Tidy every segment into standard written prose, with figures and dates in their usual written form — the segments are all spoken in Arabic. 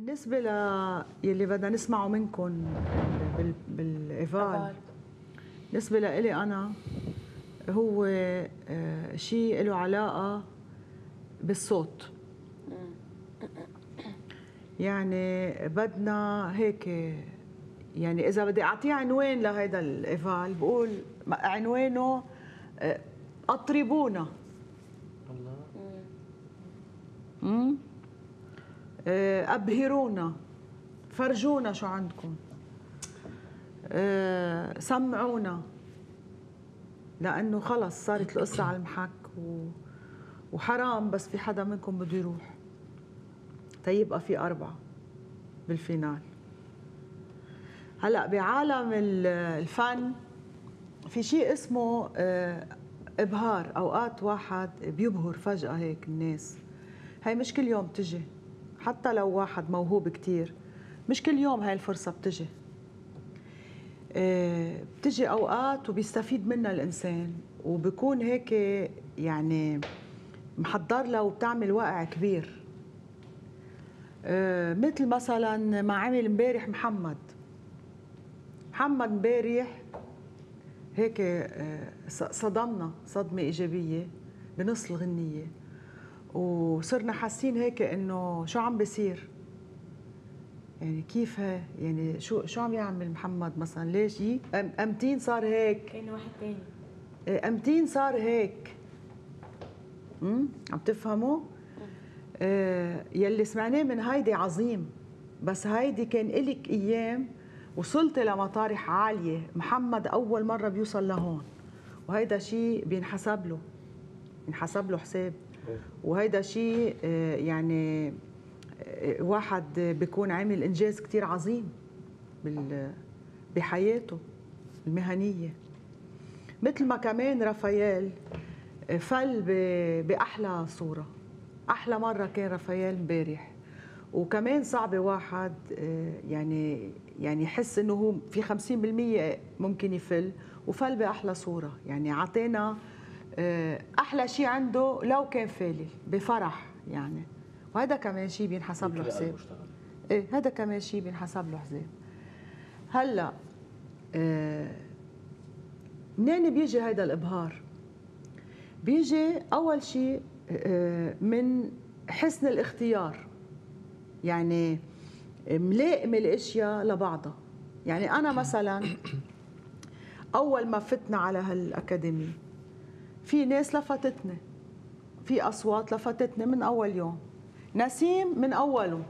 بالنسبة يلي بدنا نسمعه منكم بالإيفال، بالنسبة لإلي أنا هو شيء له علاقة بالصوت. يعني بدنا هيك، يعني إذا بدي أعطيه عنوان لهيدا الإيفال بقول عنوانه أطربونا. الله. أبهرونا، فرجونا شو عندكم، سمعونا، لأنه خلص صارت القصة على المحك وحرام بس في حدا منكم بده يروح تيبقى في 4 بالفينال. هلأ بعالم الفن في شيء اسمه إبهار، أوقات واحد بيبهر فجأة هيك الناس. هاي مش كل يوم تجي، حتى لو واحد موهوب كتير مش كل يوم هاي الفرصة بتجي. بتجي أوقات وبيستفيد منها الإنسان وبكون هيك يعني محضر له وبتعمل واقع كبير. مثل مثلا ما عمل امبارح محمد امبارح هيك صدمنا صدمة إيجابية بنص الغنية، وصرنا حاسين هيك إنه شو عم بيصير، يعني كيف يعني شو عم يعمل محمد مثلا، ليش أمتين صار هيك، كأنه واحد تاني أمتين صار هيك. عم تفهموا؟ يلي سمعناه من هيدي عظيم، بس هيدي كان إلك أيام وصلت لمطارح عالية. محمد أول مرة بيوصل لهون، وهيدا شيء بينحسب له حساب، وهيدا شيء يعني واحد بيكون عامل إنجاز كتير عظيم بحياته المهنية. مثل ما كمان رافائيل فل بأحلى صورة، أحلى مرة كان رافائيل امبارح. وكمان صعب واحد يعني يحس إنه هو في 50% ممكن يفل، وفل بأحلى صورة. يعني عطينا أحلى شيء عنده لو كان فالي بفرح يعني، وهذا كمان شيء بينحسب له حساب. ايه هذا كمان شيء بينحسب له حساب. هلا منين بيجي هذا الابهار؟ بيجي اول شيء من حسن الاختيار، يعني ملائمه الاشياء لبعضها. يعني انا مثلا اول ما فتنا على هالاكاديميه في ناس لفتتني، في اصوات لفتتني من اول يوم. نسيم من اوله،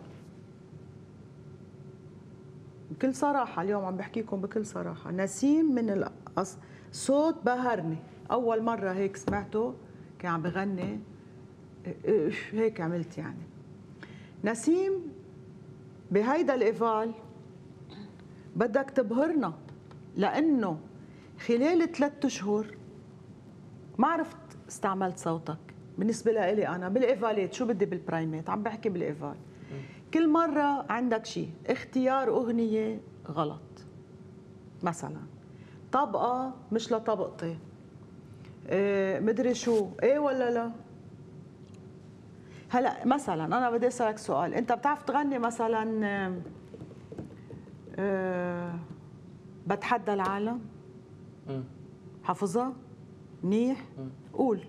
بكل صراحة اليوم عم بحكيكم بكل صراحة، نسيم من صوت بهرني. أول مرة هيك سمعته كان عم بغني هيك عملت يعني. نسيم بهيدا الإيفال بدك تبهرنا، لأنه خلال 3 أشهر ما عرفت استعملت صوتك. بالنسبة لي أنا بالإيفالات، شو بدي بالبرايمات، عم بحكي بالإيفال. كل مرة عندك شيء، اختيار أغنية غلط مثلا، طبقة مش لطبقتي، مدري شو، ايه ولا لا. هلا مثلا أنا بدي أسألك سؤال، أنت بتعرف تغني مثلا بتحدى العالم؟ حافظها؟ منيح؟ قول.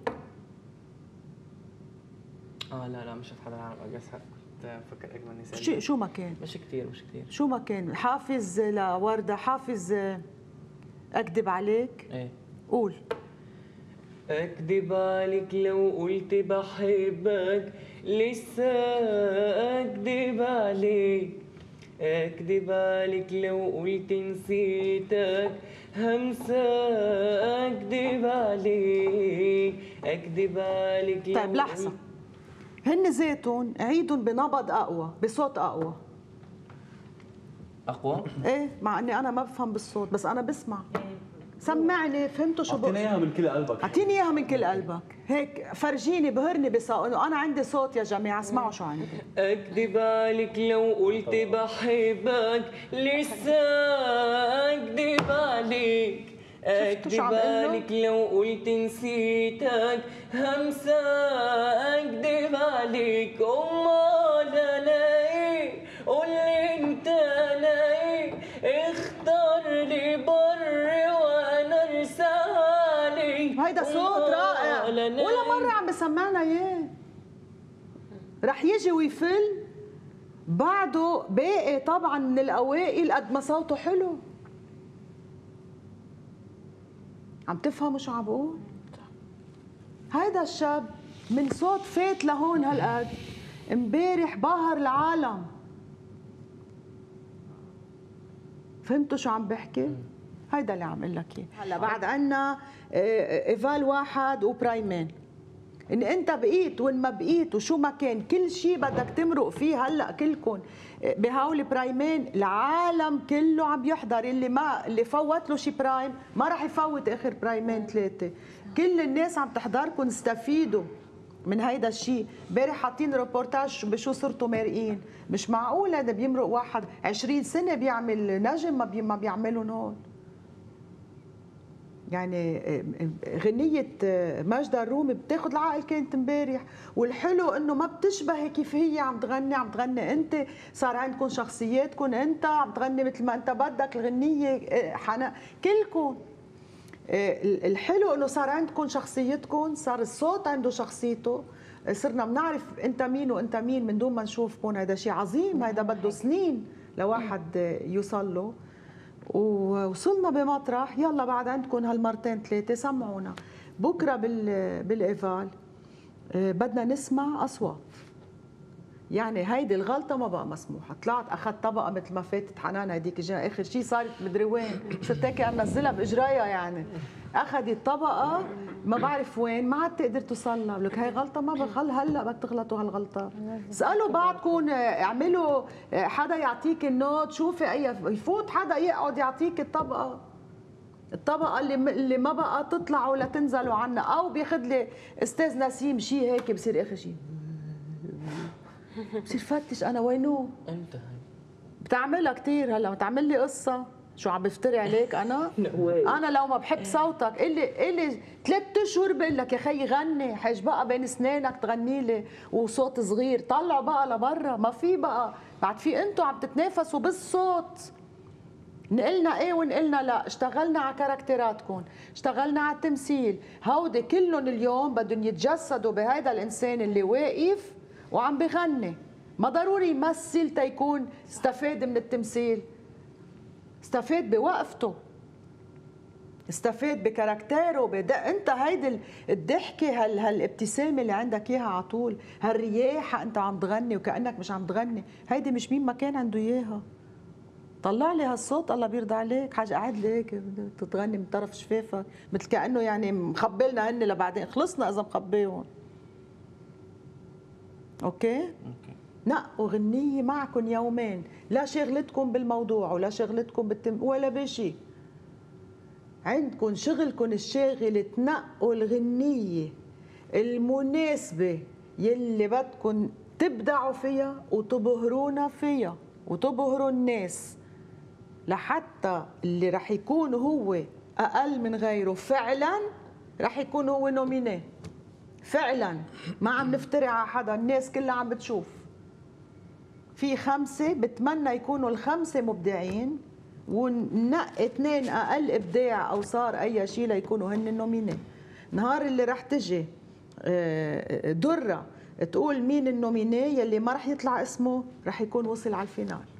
لا مش بتحدى العالم، بس كنت بفكر اجمل نساء. شو ما كان؟ مش كثير شو ما كان. حافظ لوردة، حافظ أكذب عليك؟ ايه قول. أكدب عليك لو قلت بحبك، لسه أكدب عليك. أكدب عليك لو قلت نسيتك، همسى أكدب عليك. أكدب عليك لو طيب لحظة، هن ذاتهم عيدهم بنبض أقوى، بصوت أقوى. أقوى؟ إيه، مع إني أنا ما بفهم بالصوت بس أنا بسمع. سمعني، فهمتوا شو أعطينا إياها من كل قلبك. أعطيني إياها من كل قلبك، هيك فرجيني بهرني بصوت، إنه أنا عندي صوت يا جماعة، اسمعوا شو عندي. أكدب عليك لو قلت بحبك، لسه أكدب عليك. أكدب عليك لو قلت نسيتك، همسى أكدب عليك. أمال أنا إيه؟ قول هيدا صوت رائع ولا مرة عم بسمعنا اياه. رح يجي ويفل بعده باقي طبعا من الاوائل قد ما صوته حلو. عم تفهموا شو عم بقول؟ هيدا الشاب من صوت فات لهون هالقد امبارح باهر العالم. فهمتوا شو عم بحكي؟ هيدا اللي عم اقول لك اياه. هلا بعد عنا ايفال واحد وبرايمين. ان انت بقيت وين ما بقيت وشو ما كان كل شيء بدك تمرق فيه هلا كلكم بهول برايمين. العالم كله عم يحضر. اللي فوت له شي برايم ما راح يفوت اخر برايمين 3. كل الناس عم تحضركم استفيدوا من هيدا الشيء. امبارح حاطين ريبورتاج بشو صرتوا مارقين. مش معقول هذا بيمرق واحد 20 سنه بيعمل نجم ما بيعملهم هون. يعني غنية ماجدة الرومي بتاخذ العقل كانت امبارح. والحلو انه ما بتشبهي كيف هي عم تغني انت. صار عندكم شخصياتكم، انت عم تغني مثل ما انت بدك. الغنية حنا كلكم. الحلو انه صار عندكم شخصيتكم، صار الصوت عنده شخصيته. صرنا بنعرف انت مين وانت مين من دون ما نشوفكم. هذا شيء عظيم. هذا بده سنين لواحد يوصل له. ووصلنا بمطرح. يلا بعد عندكم هالمرتين 3 سمعونا. بكره بالايفال بدنا نسمع اصوات. يعني هيدي الغلطه ما بقى مسموحه. طلعت اخذت طبقه مثل ما فاتت حنان هديك اخر شيء صارت مدري وين. صرت هيك انزلها باجريها. يعني اخذت طبقه ما بعرف وين ما عاد تقدر توصلها. بقول لك هي غلطه ما بخل هلا بدك تغلطوا هالغلطه. اسالوا بعضكم، اعملوا حدا يعطيك النوت. شوفي اي يفوت حدا يقعد يعطيك الطبقه اللي ما بقى تطلع ولا تنزلوا عنها. او بياخذ لي استاذ نسيم شيء هيك بصير اخر شيء بصير فتش انا وينو. امتى هي؟ بتعملها كثير. هلا بتعمل لي قصه شو عم بفتري عليك انا؟ انا لو ما بحب صوتك إلي 3 اشهر بقول لك يا خيي غني. حاج بقى بين اسنانك تغني لي وصوت صغير. طلعوا بقى لبرا. ما في بقى بعد في انتم عم تتنافسوا بالصوت. نقلنا ايه ونقلنا لا. اشتغلنا على كاركتراتكم، اشتغلنا على التمثيل. هودي كلهم اليوم بدهم يتجسدوا بهذا الانسان اللي واقف وعم بغني. ما ضروري يمثل تيكون استفاد من التمثيل. استفاد بوقفته، استفاد بكاركتيره. انت هيدي الضحكه هالابتسامه اللي عندك اياها على طول، هالرياحه انت عم تغني وكانك مش عم تغني. هيدي مش مين ما كان عنده اياها. طلع لي هالصوت الله بيرضى عليك. حاجه قاعد لي هيك تتغني من طرف شفافك مثل كانه يعني مخبلنا هن لبعدين. خلصنا اذا مخبيهم. اوكي؟ نقوا غنية معكم يومين. لا شغلتكم بالموضوع ولا شغلتكم ولا بشي. عندكم شغلكم الشاغل تنقوا الغنية المناسبة يلي بدكم تبدعوا فيها وتبهرونا فيها وتبهروا الناس. لحتى اللي رح يكون هو أقل من غيره فعلا رح يكون هو نومينيه. فعلا ما عم نفتري على حدا. الناس كلها عم بتشوف. في 5 بتمنى يكونوا ال5 مبدعين وننقي 2 اقل ابداع او صار اي شيء ليكونوا هن النوميني. نهار اللي رح تجي درة تقول مين النوميني يلي ما رح يطلع اسمه رح يكون وصل على الفينال.